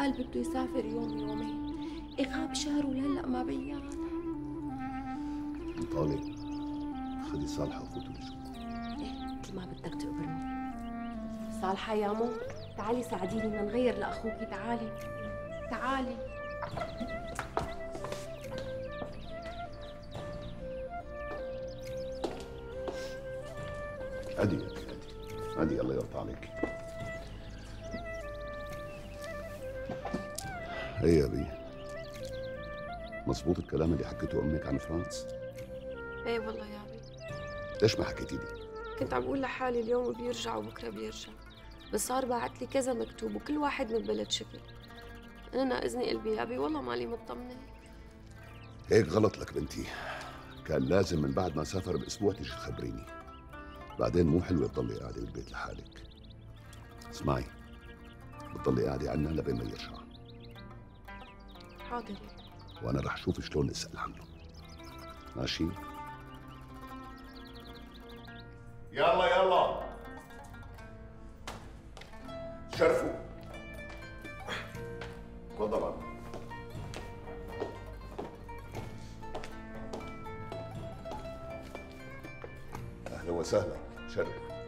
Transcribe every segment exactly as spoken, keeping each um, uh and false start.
قال بده يسافر يوم يومين، اغاب شهر ولهلا ما بيان. طالب خدي صالحه وفوتوا لجوا. ايه مثل ما بدك تقبرني. صالحه يا مو، تعالي ساعديني بدنا نغير لاخوكي. تعالي تعالي. ادي يا ادي ادي الله يرضى عليك. ايه يا بي، مظبوط الكلام اللي حكيته امك عن فرانس؟ ايه والله يا ابي. ليش ما حكيتي لي؟ كنت عم بقول لحالي اليوم بيرجع وبكره بيرجع، بس صار بعت لي كذا مكتوب وكل واحد من بلد شكل. انا اذني قلبي يا ابي، والله مالي مطمنه. هيك غلط لك بنتي، كان لازم من بعد ما سافر باسبوع تيجي تخبريني. بعدين مو حلوه تضلي قاعده بالبيت لحالك. اسمعي، بتضلي قاعده عنا لبين ما يرجع. حاضر. وانا رح اشوف شلون نسال عنه. ماشي؟ يلا يلا شرفوا. تفضل عم. اهلا وسهلا، شرف.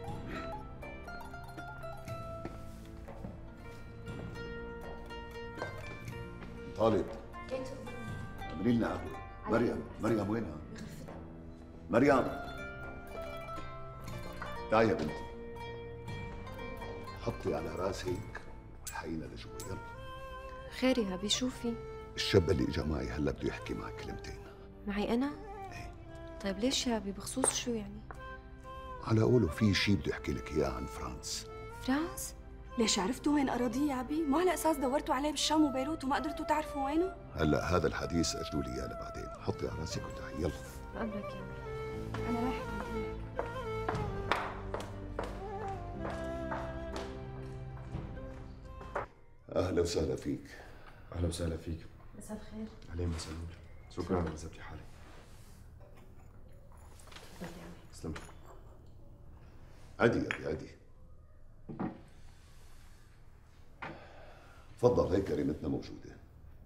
طالب اعملي لنا قهوه. مريم، مريم وينها؟ مريم تعي يا بنتي، حطي على راسك وحينا لجوا. يلا. خير يا ابي، شو في؟ الشاب اللي اجا معي هلا بده يحكي معك كلمتين. معي انا؟ ايه. طيب ليش يا ابي؟ بخصوص شو يعني؟ على قوله في شيء بده يحكي لك اياه عن فرانس. فرانس؟ ليش عرفتوا وين أراضيه يا أبي؟ مو على أساس دورتوا عليه بالشام وبيروت وما قدرتوا تعرفوا وينه؟ هلا هذا الحديث اجلوا لي اياه لبعدين، حطي على راسك وتعي. يلا. أمرك يا ابي. أنا رايحة. اهلا وسهلا فيك. اهلا وسهلا فيك. مساء الخير. عليك مساء النور. شكرا على رزقتي حالي. تفضل يا ابي. تسلمي. عدي يا ابي عدي. تفضل، هي كريمتنا موجوده.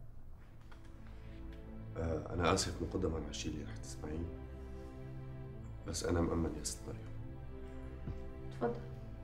آه انا اسف مقدما على الشيء اللي رح تسمعيه، بس انا مأمن يا ست مريم. تفضل.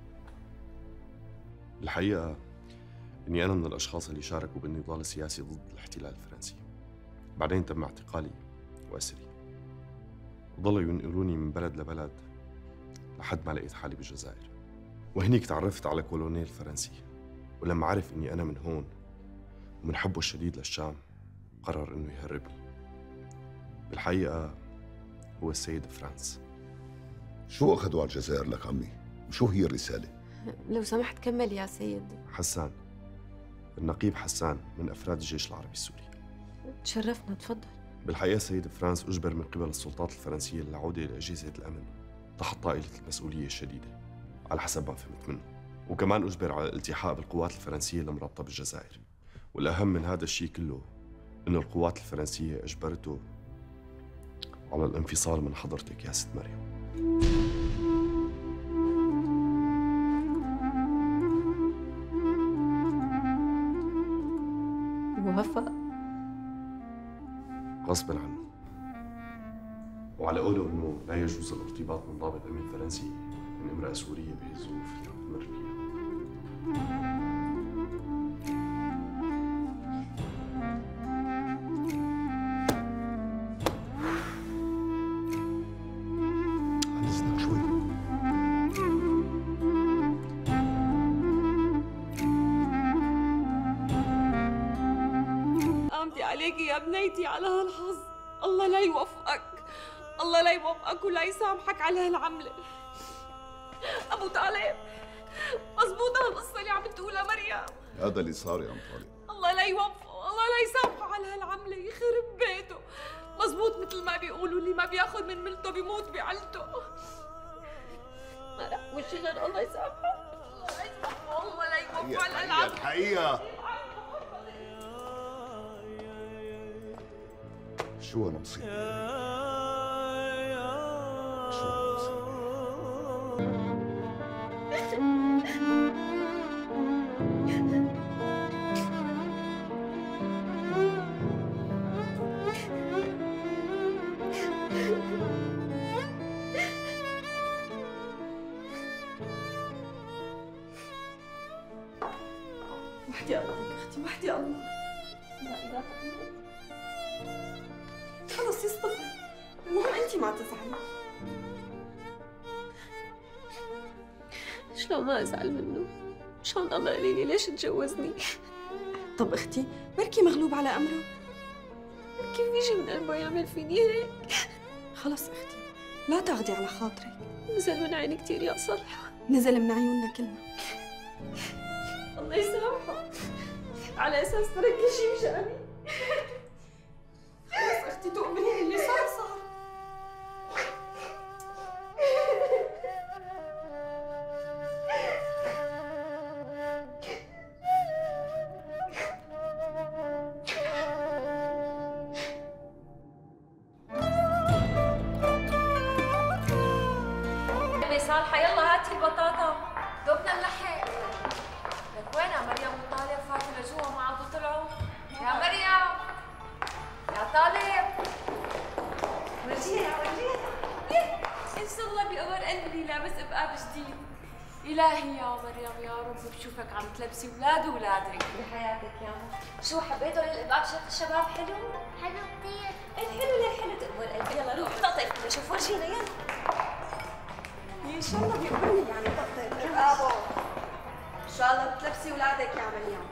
الحقيقه اني انا من الاشخاص اللي شاركوا بالنضال السياسي ضد الاحتلال الفرنسي. بعدين تم اعتقالي واسري، وضلوا ينقلوني من بلد لبلد لحد ما لقيت حالي بالجزائر. وهنيك تعرفت على كولونيل فرنسي، ولما عرف اني انا من هون ومن حبه الشديد للشام قرر انه يهربني. بالحقيقه هو السيد فرانس. شو اخذوا على الجزائر لك عمي؟ وشو هي الرساله؟ لو سمحت كمل يا سيد. حسان، النقيب حسان من افراد الجيش العربي السوري. تشرفنا، تفضل. بالحقيقه السيد فرانس اجبر من قبل السلطات الفرنسيه للعوده الى اجهزه الامن تحت طائله المسؤوليه الشديده على حسب ما فهمت منه، وكمان اجبر على الالتحاق بالقوات الفرنسيه المرابطه بالجزائر. والاهم من هذا الشيء كله انه القوات الفرنسيه اجبرته على الانفصال من حضرتك يا ست مريم. موافق؟ غصبا عنه، وعلى قوله انه لا يجوز الارتباط من ضابط امن فرنسي من امراه سوريه بهالظروف اللي عم تمر فيها. عن اذنك شوي. قامتي عليكي يا بنيتي على هالحظ. الله لا يوفقك، الله لا يوفقك ولا يسامحك على هالعملة. أبو طالب، مزبوطة هالقصة اللي عم تقولها مريم؟ هذا اللي صار يا ام طالب. الله لا يوفقه، الله لا يسامحه على هالعملة، يخرب بيته. مزبوط مثل ما بيقولوا، اللي ما بياخذ من ملته بيموت بعلته. ما رح وشنا، الله يسامحه، الله لا يسامحه، الله لا يوفقه على هالعملة. الحقيقه شو هالمصيبه؟ شو هالمصيبه؟ وحدي الله يا اختي، وحدي الله. لا اله الا الله. خلص يصطفى، المهم انت ما تزعلي. شلون ما ازعل منه؟ مشان الله قولي لي ليش تجوزني؟ طب اختي بركي مغلوب على امره. كيف بيجي من قلبه يعمل فيني هيك؟ خلص اختي لا تاخدي على خاطرك. نزل من عيني كثير يا صالحة. نزل من عيوننا كلنا. الله يسامحه، على اساس ترك كل شيء بشأني. خلص اختي تؤمني اللي صار صار. صالحة يلا هاتي البطاطا، دوبنا نلحق. لك وين يا مريم وطالب فاتوا لجوا ما عادوا طلعوا؟ يا مريم يا طالب ورجيها يا ورجيها. ان شاء الله بقمر قلبي لابس ابقاب جديد. الهي يا مريم يا رب بشوفك عم تلبسي ولاد ولادك بحياتك يا ماما. شو حبيتوا للابقاب شيخ الشباب حلو؟ حلو كثير. الحلو للحلو تقمر قلبي. يلا روح طقطق شوف ورجينا يلا. ان شاء الله بيقبلني يعني طقطق ابو. ان شاء الله بتلبسي اولادك يا مريم.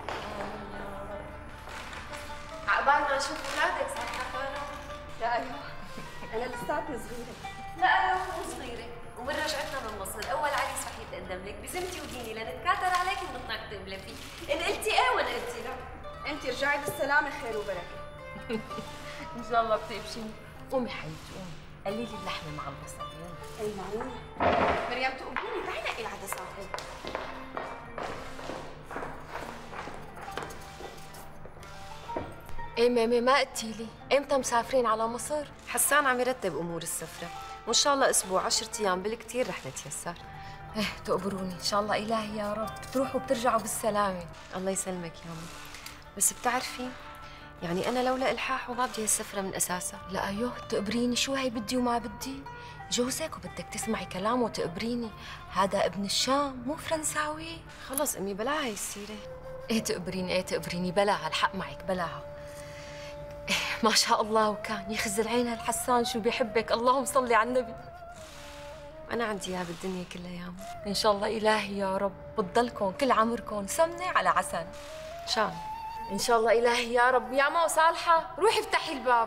عقبال ما نشوف اولادك صح خالة؟ لا ايوه انا لساتني صغيره. لا مو صغيرة، ومن رجعتنا من مصر أول عريس رح يتقدم لك بذمتي وديني لنتكاتر عليك ونطلع نكتب فيه، إن قلتي إيه وأنا قلتي لا. انت رجعي بالسلامه خير وبركه. إن شاء الله بتبشري. قومي حبيبتي قومي، قلي لي اللحمة مع البصل يلا. اي معقوله. مريم تقبليني تعي نقي العدسات. ايه مامي ما قلتي لي، امتى مسافرين على مصر؟ حسان عم يرتب امور السفره، وان شاء الله اسبوع عشرة ايام بالكثير رح نتيسر. ايه تقبروني ان شاء الله الهي يا رب بتروحوا وبترجعوا بالسلامه. الله يسلمك يا ماما. بس بتعرفي يعني انا لولا الحاحه ما بدي هالسفره من اساسها. لا ايوه تقبريني شو هي بدي وما بدي؟ جوزك وبدك تسمعي كلامه وتقبريني، هذا ابن الشام مو فرنساوي. خلص امي بلا هاي السيره. ايه تقبريني ايه تقبريني بلاها الحق معك بلاها. ما شاء الله وكان يخزل عينها الحسان شو بيحبك. اللهم صلي على النبي. أنا عندي إياه بالدنيا كلها يا عم. إن شاء الله إلهي يا رب بتضلكم كل عمركم سمنة على عسل. إن شاء الله. إن شاء الله إلهي يا رب. يا ماما صالحة روحي افتحي الباب.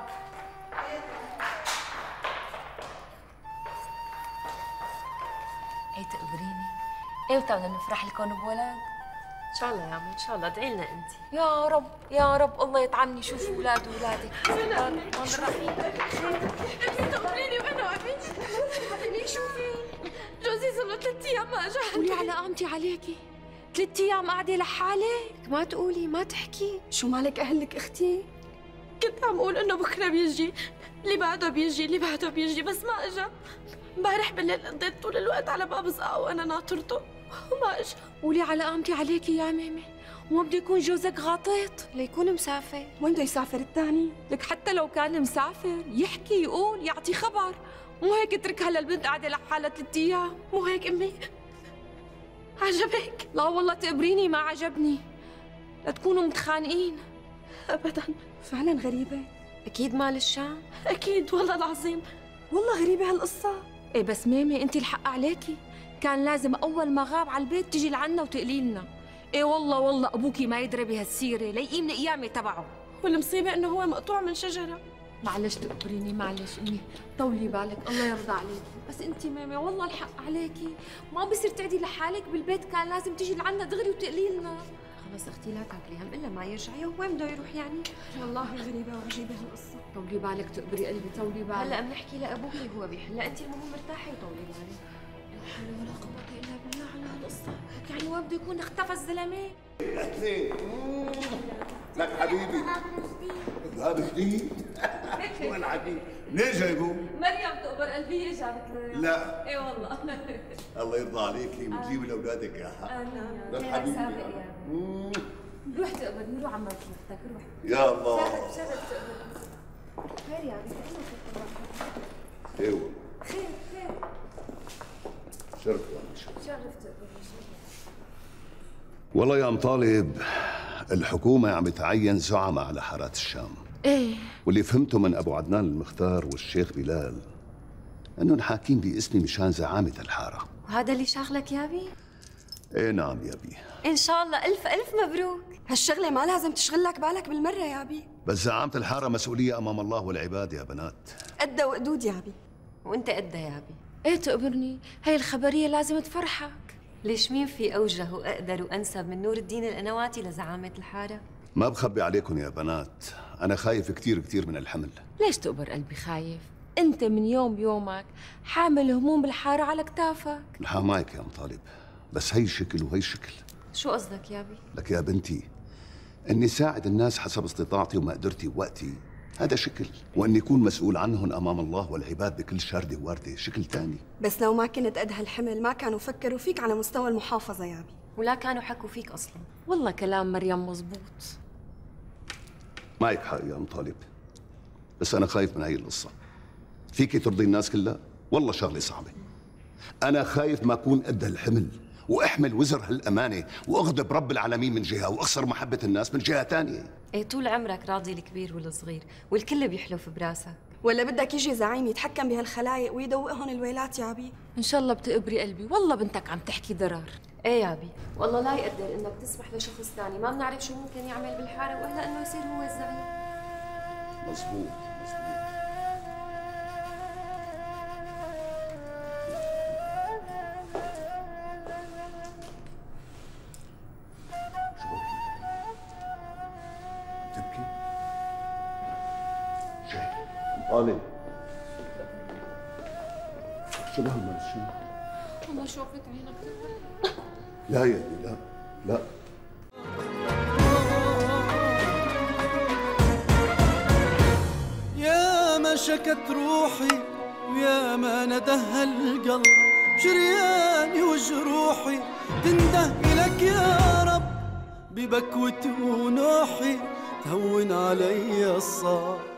هي تقبريني إمتى بدنا نفرح لكم بولد؟ ان شاء الله يا عمو ان شاء الله ادعي لنا انت. يا رب يا رب الله يطعمني شوف اولاد واولادك. تقبليني وانا وابي. حبيبي شوفي جوزي صار له ثلاث ايام ما اجى. قولي على قامتي عليكي ثلاث ايام قاعده لحالك. ما تقولي ما تحكي. شو مالك اهلك اختي؟ كنت عم اقول انه بكره بيجي، اللي بعده بيجي، اللي بعده بيجي، بس ما اجى. امبارح بالليل قضيت طول الوقت على باب زقاق وانا ناطرته وما اجى. قولي على قامتي عليكي يا ميمي، وما بده يكون جوزك غاطط ليكون مسافر. وين بده يسافر الثاني؟ لك حتى لو كان مسافر يحكي يقول يعطي خبر، مو هيك اتركها للبنت قاعده لحالها ثلاث ايام. مو هيك امي؟ عجبك؟ لا والله تقبريني ما عجبني. لا تكونوا متخانقين. ابدا. فعلا غريبه. اكيد مال الشام. اكيد والله العظيم، والله غريبه هالقصه. ايه بس ميمي انت الحق عليكي، كان لازم اول ما غاب على البيت تجي لعنا وتقلي لنا. ايه والله والله ابوكي ما يدري بهالسيره ليقيم القيامه تبعه. والمصيبه انه هو مقطوع من شجره. معلش تقبريني معلش امي، طولي بالك الله يرضى عليكي. بس انت ميمي والله الحق عليكي، ما بصير تقعدي لحالك بالبيت، كان لازم تجي لعنا دغري وتقلي لنا. خلص اختي لا تاكلي هم الا ما يرجع. وين بده يروح يعني؟ والله غريبه وعجيبه هالقصه. طولي بالك تقبري قلبي طولي بالك. هلا بنحكي لابوكي هو بيحل، انت المهم ارتاحي وطولي بالك. لا حول ولا قوة الا بالله على هالقصة. يعني وين بده يكون اختفى الزلمة؟ لك حبيبي ذهب جديد. وين حكي؟ منين جايبه؟ مريم تقبر قلبي جابت له. لا اي والله. الله يرضى عليكي وتجيبي لاولادك اياها. امين. لك حبيبي. روح تقبر روح عمك اختك روح. يا الله. شرف شرف تقبر. خير يا بنتي ايوه خير خير. شرف والله شرف. شرف تقبر. والله يا ام طالب الحكومة عم تعين زعماء على حارات الشام. ايه، واللي فهمته من أبو عدنان المختار والشيخ بلال إنهم حاكين باسمي مشان زعامة الحارة. وهذا اللي شاغلك يابي؟ إيه نعم يابي. إن شاء الله ألف ألف مبروك. هالشغلة ما لازم تشغل لك بالك بالمرة يا بي. بس زعامة الحارة مسؤولية أمام الله والعباد يا بنات. قدها وقدود يا بي. وأنت قدها يا بي. إيه تقبرني، هي الخبرية لازم تفرحك. ليش مين في أوجه وأقدر وأنسب من نور الدين القنواتي لزعامة الحارة؟ ما بخبي عليكم يا بنات، أنا خايف كتير كتير من الحمل. ليش تقبر قلبي خايف؟ أنت من يوم بيومك حامل هموم الحارة على كتافك. الحق معك يا أم طالب، بس هي شكل وهي شكل. شو قصدك يا بي؟ لك يا بنتي، إني ساعد الناس حسب استطاعتي ومقدرتي ووقتي هذا شكل، وإني أكون مسؤول عنهم أمام الله والعباد بكل شردة وواردة شكل تاني. بس لو ما كنت قد هالحمل ما كانوا فكروا فيك على مستوى المحافظة يا بي. ولا كانوا حكوا فيك أصلا. والله كلام مريم مزبوط. معك حق يا أم طالب، بس أنا خايف من هاي القصة. فيكي ترضي الناس كلها؟ والله شغلة صعبة. أنا خايف ما أكون قد هالحمل وأحمل وزر هالأمانة وأغضب رب العالمين من جهة وأخسر محبة الناس من جهة تانية. إيه طول عمرك راضي الكبير والصغير والكل بيحلف براسك. ولا بدك يجي زعيم يتحكم بهالخلايق ويدوقهم الويلات يا بي؟ إن شاء الله بتقبري قلبي، والله بنتك عم تحكي ضرر. إيه يا بي، والله لا يقدر إنك تسمح لشخص ثاني ما بنعرف شو ممكن يعمل بالحارة وإلا إنه يصير هو الزعيم. مظبوط مظبوط. تبكي؟ شايف؟ طالب شو بهالمرض شو؟ والله شوفت عينك تكبر. لا يا ابني لا لا. يا ما شكت روحي ويا ما ندهى القلب، شرياني وجروحي تنده إلك يا رب، ببكوتي ونوحي تهون علي الصعب.